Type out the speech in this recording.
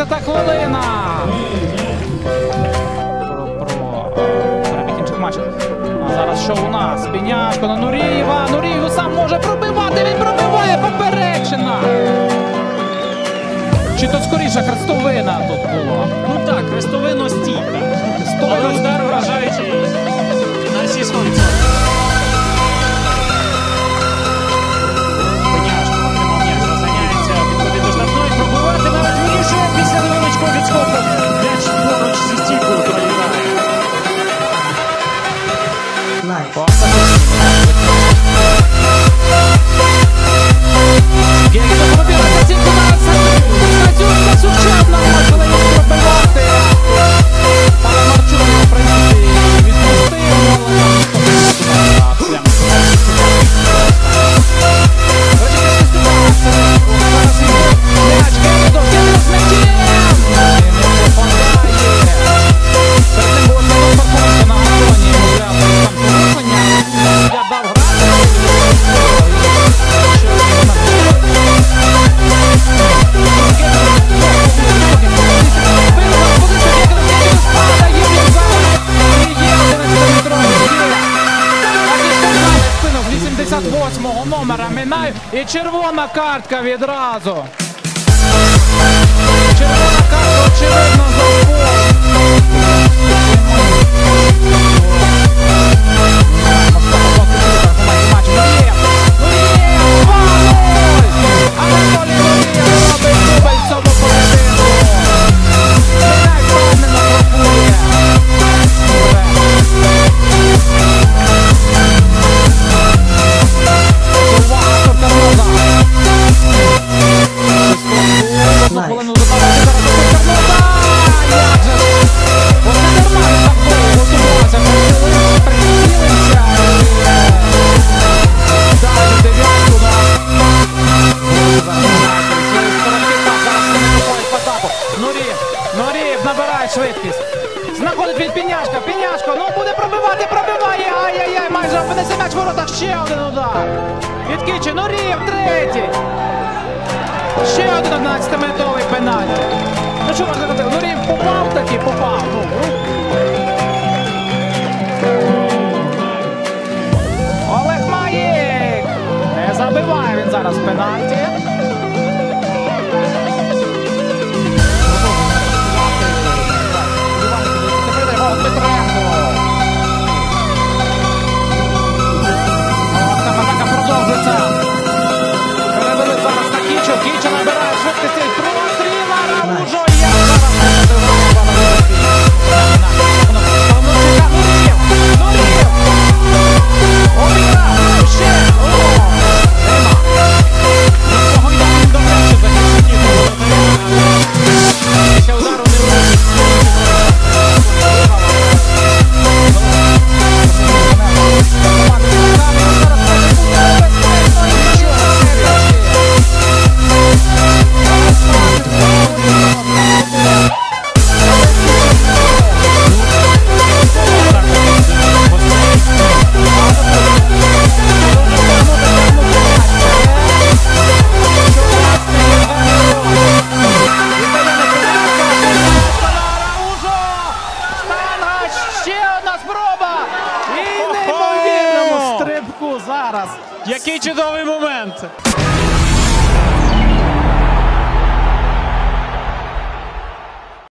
14-та хвилина. Перебіг інших матчів. А зараз що у нас? Пеняшко на Нурієва. Нурієв сам може пробивати. Він пробиває. Поперечина. Чи то скоріше хрестовина тут була? Ну так, хрестовина стійка. Але удар вражаючий на всі 100%. Пеняшко отримав м'яч, розганяється, підходить до штрафної, пробивати навіть вирішує після невеличкого відскоку. М'яч поруч зі стійкою проіграє. Номера минає і червона картка відразу. Червона картка, очевидно, за фол. Нурієв набирає швидкість. Знаходить від Пеняшка. Пеняшко, ну буде пробивати, пробиває. Ай-яй-яй, майже опинився м'яч в воротах. Ще один удар. Від Кічі. Нурієв третій. Ще один 11-метровий пенальті. Ну що можна робити? Нурієв попав таки, попав. Олег Маєк. Не забиває він зараз пенальті. Атака продовжується. Передали зараз на Кічу. Кіча набирає швидкості. Простріл Араужо. Як зараз не забиває Нурієв. Нурієв. Обіграв. Ще. Нема. Нікого йде він до м'яча захисників. Після удару не влучить. Зараз. Який чудовий момент!